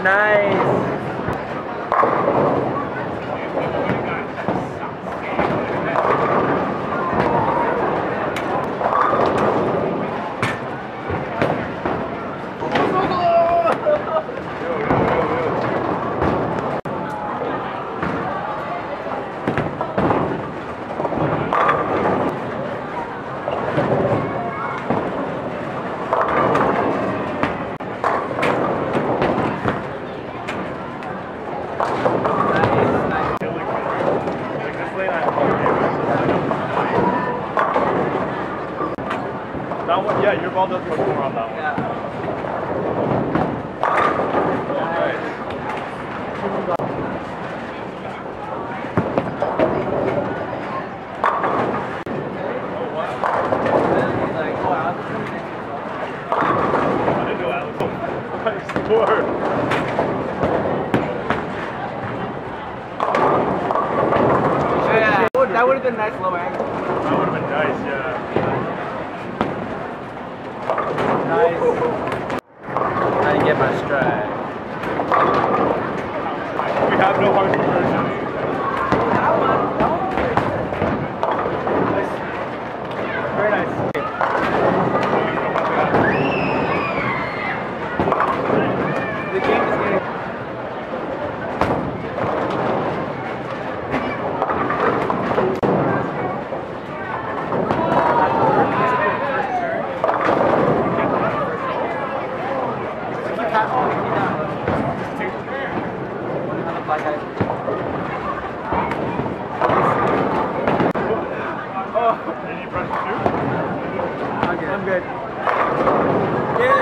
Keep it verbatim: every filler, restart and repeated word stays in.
nice. That one, yeah, your ball does much more on that one. Yeah. I didn't know that was nice score. Yeah, that would have been a nice low angle. That would have been nice, yeah. Nice. Trying to get my stride. We have no hard conversions. That one. That one was nice. Very nice. The game is getting. Did you press the shoot? I'm good. I'm good. Yeah.